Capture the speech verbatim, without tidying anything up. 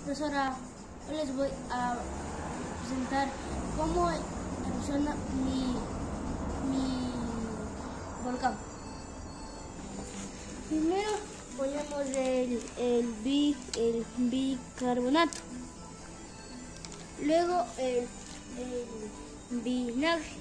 Profesora, hoy les voy a presentar cómo funciona mi, mi volcán. Primero ponemos el, el, bi, el bicarbonato, luego el, el vinagre,